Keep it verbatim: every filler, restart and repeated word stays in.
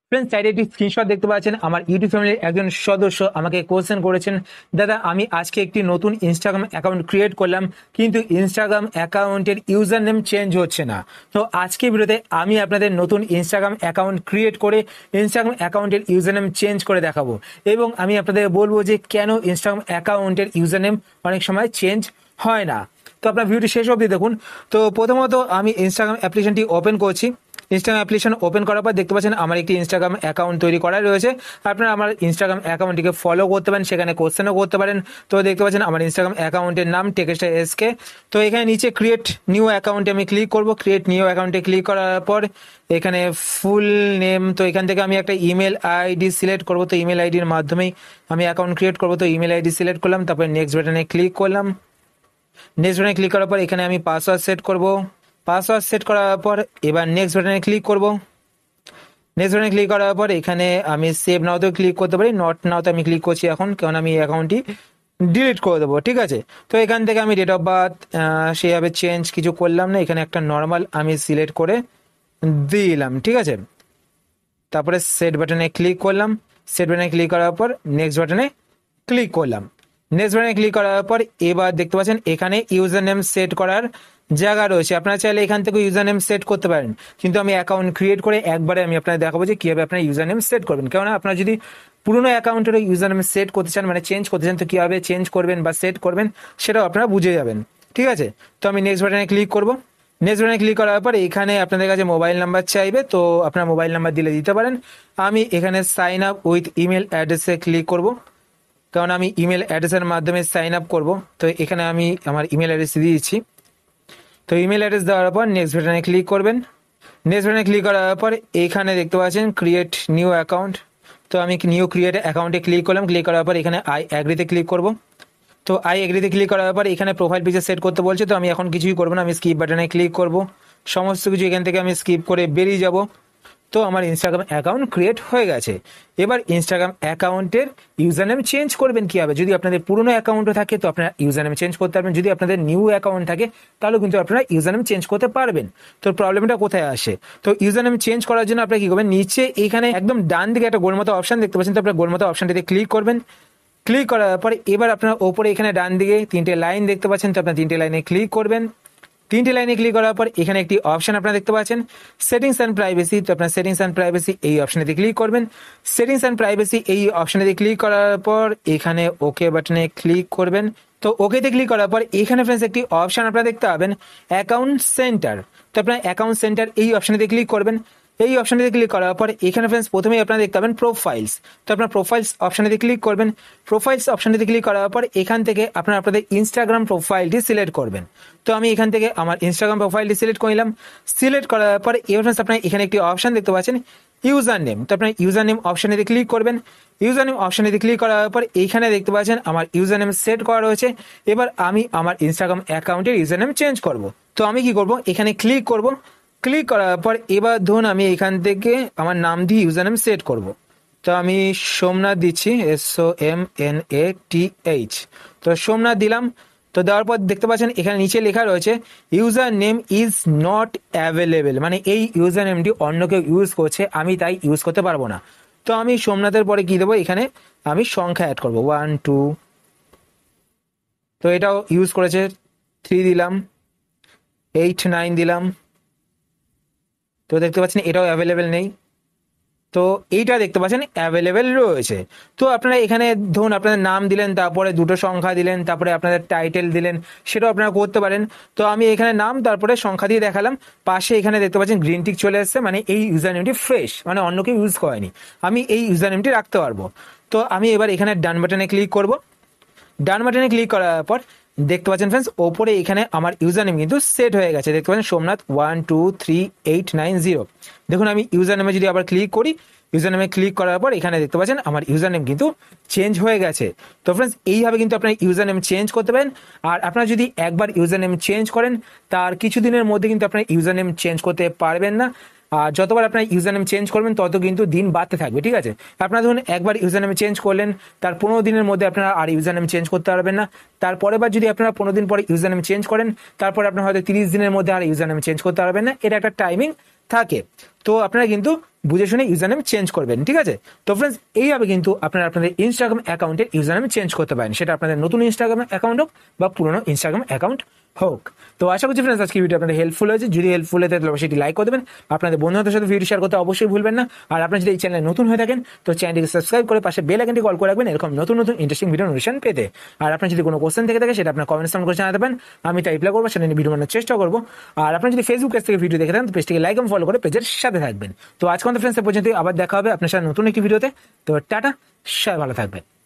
Friends, সাইডে একটি screenshot দেখতে পাচ্ছেন। আমার ইউটিউব ফ্যামিলির একজন সদস্য আমাকে কোশ্চেন করেছেন, দাদা আমি আজকে একটি নতুন ইনস্টাগ্রাম অ্যাকাউন্ট ক্রিয়েট করলাম, কিন্তু ইনস্টাগ্রাম অ্যাকাউন্টের ইউজার নেম চেঞ্জ হচ্ছে না। তো আজকে ভিডিওতে আমি আপনাদের নতুন ইনস্টাগ্রাম অ্যাকাউন্ট ক্রিয়েট করে ইনস্টাগ্রাম অ্যাকাউন্টের ইউজার নেম চেঞ্জ করে দেখাবো, এবং আমি আপনাদের বলবো যে কেন ইনস্টাগ্রাম অ্যাকাউন্টের ইউজার নেম অনেক সময় চেঞ্জ হয় না। তো আপনার ভিডিওটি শেষ অবধি দেখুন। তো প্রথমত আমি ইনস্টাগ্রাম অ্যাপ্লিকেশনটি ওপেন করছি। ইনস্টাগ্রাম অ্যাপ্লিকেশন ওপেন করার পর দেখতে পাচ্ছেন আমার একটি ইনস্টাগ্রাম অ্যাকাউন্ট তৈরি করা রয়েছে। আপনারা আমার ইনস্টাগ্রাম অ্যাকাউন্টটিকে ফলো করতে পারেন, সেখানে কোশ্চেনও করতে পারেন। তো দেখতে পাচ্ছেন আমার ইনস্টাগ্রাম অ্যাকাউন্টের নাম টেক্সটা এসকে। তো এখানে নিচে ক্রিয়েট নিউ অ্যাকাউন্টে আমি ক্লিক করব। ক্রিয়েট নিউ অ্যাকাউন্টে ক্লিক করার পর এখানে ফুল নেম, তো এখান থেকে আমি একটা ইমেল আইডি সিলেক্ট করব। তো ইমেল আইডির মাধ্যমেই আমি অ্যাকাউন্ট ক্রিয়েট করব। তো ইমেল আইডি সিলেক্ট করলাম, তারপরে নেক্সট বাটনে ক্লিক করলাম। নেক্সট বাটনে ক্লিক করার পর এখানে আমি পাসওয়ার্ড সেট করব। পাসওয়ার্ড সেট করার পর এবার নেক্সট বাটনে ক্লিক করব। নেক্সট বাটনে ক্লিক করার পর এখানে আমি সেভ নাওতেও ক্লিক করতে পারি, নট নাওতে আমি ক্লিক করছি এখন, কারণ আমি এই অ্যাকাউন্টটি ডিলিট করে দেবো। ঠিক আছে, তো এখান থেকে আমি ডেট অফ বার্থ সেইভাবে চেঞ্জ কিছু করলাম না, এখানে একটা নর্মাল আমি সিলেক্ট করে দিলাম। ঠিক আছে, তারপরে সেট বাটনে ক্লিক করলাম। সেট বাটনে ক্লিক করার পর নেক্সট বাটনে ক্লিক করলাম। নেক্সট বাটনে ক্লিক করার পর এবার দেখতে পাচ্ছেন এখানে ইউজার নেম সেট করার জায়গা রয়েছে। আপনারা চাইলে এখান থেকে ইউজার নেম সেট করতে পারেন, কিন্তু আমি অ্যাকাউন্ট ক্রিয়েট করে একবারে আমি আপনাদের দেখাবো যে কিভাবে আপনার ইউজার নেম সেট করবেন। কেননা আপনারা যদি পুরোনো অ্যাকাউন্টের ইউজার নেম সেট করতে চান, মানে চেঞ্জ করতে চান, তো কিভাবে চেঞ্জ করবেন বা সেট করবেন সেটাও আপনারা বুঝে যাবেন। ঠিক আছে, তো আমি নেক্সট বাটনে ক্লিক করব। নেক্সট বাটনে ক্লিক করার পর এখানে আপনাদের কাছে মোবাইল নাম্বার চাইবে, তো আপনার মোবাইল নাম্বার দিলে দিতে পারেন। আমি এখানে সাইন আপ উইথ ইমেল অ্যাড্রেসে ক্লিক করব, কারণ আমি ইমেল অ্যাড্রেসের মাধ্যমে সাইন আপ করব। তো এখানে আমি আমার ইমেল অ্যাড্রেস দিয়ে দিচ্ছি। তো ইমেল অ্যাড্রেস দেওয়ার পর নেক্সট বাটনে ক্লিক করবেন। নেক্সট বাটনে ক্লিক করার পর এখানে দেখতে পাচ্ছেন ক্রিয়েট নিউ অ্যাকাউন্ট। তো আমি নিউ ক্রিয়েট অ্যাকাউন্টে ক্লিক করলাম। ক্লিক করার পর এখানে আই অ্যাগ্রিতে ক্লিক করব। তো আই এগ্রিতে ক্লিক করার পর এখানে প্রোফাইল পিকচার সেট করতে বলছে, তো আমি এখন কিছুই করবো না, আমি স্কিপ বাটনে ক্লিক করব। সমস্ত কিছু এখান থেকে আমি স্কিপ করে বেরিয়ে যাব। তো আমার ইনস্টাগ্রাম অ্যাকাউন্ট ক্রিয়েট হয়ে গেছে। এবার ইনস্টাগ্রাম অ্যাকাউন্টের ইউজার নেম চেঞ্জ করবেন কীভাবে? যদি আপনাদের পুরনো অ্যাকাউন্টও থাকে তো আপনারা ইউজার নেম চেঞ্জ করতে পারবেন, যদি আপনাদের নিউ অ্যাকাউন্ট থাকে তাহলেও কিন্তু আপনারা ইউজার নেম চেঞ্জ করতে পারবেন। তো প্রবলেমটা কোথায় আসে? তো ইউজার নেম চেঞ্জ করার জন্য আপনারা কী করবেন, নিচে এইখানে একদম ডান দিকে একটা গোলমতো অপশান দেখতে পাচ্ছেন, তো আপনার গোলমতো অপশানটিতে ক্লিক করবেন। ক্লিক করার পরে এবার আপনার ওপরে এখানে ডান দিকে তিনটে লাইন দেখতে পাচ্ছেন, তো আপনার তিনটে লাইনে ক্লিক করবেন। তিনটে লাইনে ক্লিক করার পর এখানে একটি অপশন আপনারা দেখতে পাচ্ছেন সেটিংস অ্যান্ড প্রাইভেসি, তো আপনার সেটিংস অ্যান্ড প্রাইভেসি এই অপশনেতে ক্লিক করবেন। সেটিংস অ্যান্ড প্রাইভেসি এই অপশনেতে ক্লিক করার পর এখানে ওকে বাটনে ক্লিক করবেন। তো ওকেতে ক্লিক করার পর এখানে ফ্রেন্ডস একটি অপশন আপনারা দেখতে পাবেন অ্যাকাউন্ট সেন্টার, তো আপনার অ্যাকাউন্ট সেন্টার এই অপশনেতে ক্লিক করবেন। এই অপশনটিতে ক্লিক করার পর এখানে ফ্রেন্ডস প্রথমেই আপনারা দেখতে পাবেন প্রোফাইলস, তো আপনার প্রোফাইলস অপশনটিতে ক্লিক করবেন। প্রোফাইলস অপশনটিতে ক্লিক করার পর এখান থেকে আপনারা আপনাদের ইনস্টাগ্রাম প্রোফাইলটি সিলেক্ট করবেন। তো আমি এখান থেকে আমার ইনস্টাগ্রাম প্রোফাইলটি সিলেক্ট করলাম। সিলেক্ট করার পর এবার ফ্রেন্ডস আপনারা এখানে একটি অপশন দেখতে পাচ্ছেন ইউজার নেম, তো আপনার ইউজার নেম অপশনেতে ক্লিক করবেন। ইউজার নেম অপশনেতে ক্লিক করার পর এইখানে দেখতে পাচ্ছেন আমার ইউজার নেম সেট করা রয়েছে। এবার আমি আমার ইনস্টাগ্রাম অ্যাকাউন্টের ইউজার নেম চেঞ্জ করব। তো আমি কি করব, এখানে ক্লিক করব। ক্লিক করার পর এবার ধরুন আমি এখান থেকে আমার নাম দিয়ে ইউজার নেম সেট করব। তো আমি সোমনাথ দিচ্ছি, S O M N A T H, তো সোমনাথ দিলাম। তো দেওয়ার পর দেখতে পাচ্ছেন এখানে নিচে লেখা রয়েছে user name is not available, মানে এই ইউজার নেমটি অন্য কেউ ইউজ করছে, আমি তাই ইউজ করতে পারবো না। তো আমি সোমনাথের পরে কি দেবো, এখানে আমি সংখ্যা অ্যাড করবো ওয়ান টু, তো এটাও ইউজ করেছে, থ্রি দিলাম, এইট নাইন দিলাম। তো দেখতে পাচ্ছেন এটাও অ্যাভেলেবেল নেই, তো এইটা দেখতে পাচ্ছেন অ্যাভেলেবেল রয়েছে। তো আপনারা এখানে ধরুন আপনাদের নাম দিলেন, তারপরে দুটো সংখ্যা দিলেন, তারপরে আপনাদের টাইটেল দিলেন, সেটাও আপনারা করতে পারেন। তো আমি এখানে নাম তারপরে সংখ্যা দিয়ে দেখালাম। পাশে এখানে দেখতে পাচ্ছেন গ্রিন টিক চলে এসেছে, মানে এই ইউজার নেমটি ফ্রেশ, মানে অন্য কেউ ইউজ করেনি, আমি এই ইউজার নেমটি রাখতে পারবো। তো আমি এবার এখানে ডান বাটনে ক্লিক করব। ডান বাটনে ক্লিক করার পর দেখতে পাচ্ছেন ফ্রেন্ডস ওপরে এখানে আমার ইউজার নেম কিন্তু সেট হয়ে গেছে, দেখতে পাচ্ছেন Somnath one two three eight nine zero. দেখুন আমি ইউজার নেমে যদি আবার ক্লিক করি, ইউজার নেমে ক্লিক করার পর এখানে দেখতে পাচ্ছেন আমার ইউজার নেম কিন্তু চেঞ্জ হয়ে গেছে। তো ফ্রেন্ডস এইভাবে কিন্তু আপনার ইউজার নেম চেঞ্জ করতে পারেন। আর আপনারা যদি একবার ইউজার নেম চেঞ্জ করেন তার কিছুদিনের মধ্যে কিন্তু আপনার ইউজার নেম চেঞ্জ করতে পারবেন না, আর যতবার আপনার ইউজার নেম চেঞ্জ করবেন তত কিন্তু দিন বাড়তে থাকবে। ঠিক আছে, আপনারা ধরুন একবার ইউজার নেম চেঞ্জ করলেন, তার পনেরো দিনের মধ্যে আপনারা আর ইউজার নেম চেঞ্জ করতে পারবেন না। তারপরের বার যদি আপনারা পনেরো দিন পরে ইউজার নেম চেঞ্জ করেন, তারপরে আপনার হয়তো তিরিশ দিনের মধ্যে আর ইউজার নেম চেঞ্জ করতে পারবেন না, এটা একটা টাইমিং থাকে। তো আপনারা কিন্তু বুঝে শুনে ইউজার নেম চেঞ্জ করবেন, ঠিক আছে? তো ফ্রেন্ডস, এইভাবে কিন্তু আপনারা আপনাদের ইনস্টাগ্রাম অ্যাকাউন্টের ইউজার নেম চেঞ্জ করতে পারেন, সেটা আপনাদের নতুন ইনস্টাগ্রাম অ্যাকাউন্ট হোক বা পুরনো ইনস্টাগ্রাম অ্যাকাউন্ট হোক। তো আশা করছি ফ্রেন্ডস আজকে ভিডিও আপনাদের হেল্পফুল হয়েছে। যদি হেল্পফুল হয়ে থাকে তাহলে অবশ্যই লাইক করে দেবেন, আপনাদের বন্ধুদের সাথে ভিডিও শেয়ার করতে অবশ্যই ভুলবেন না। আর আপনারা যদি এই চ্যানেলে নতুন হয়ে থাকেন তো চ্যানেলটিকে সাবস্ক্রাইব করে পাশে বেল আইকনটি কল করে রাখবেন এরকম নতুন নতুন ইন্টারেস্টিং ভিডিও নোটিফিকেশন পেতে। আর আপনার যদি কোনো কোশ্চেন থেকে থাকে সেটা আপনার কমেন্ট সাউন্ড করে জানাতে পারেন, আমি তাই রিপ্লাই করবো, সেটা নিয়ে ভিডিও বানানোর চেষ্টা করবো। আর আপনার যদি ফেসবুক পেজ থেকে ভিডিও দেখে থাকেন তো পেজটিকে লাইক এবং ফলো করে পেজের সাথে থাকবেন। তো আজকে আমাদের ফ্রেন্ডস পর্যন্ত আবার দেখা হবে আপনার সাথে নতুন একটি ভিডিওতে। তো টাটা, সবাই ভালো থাকবেন।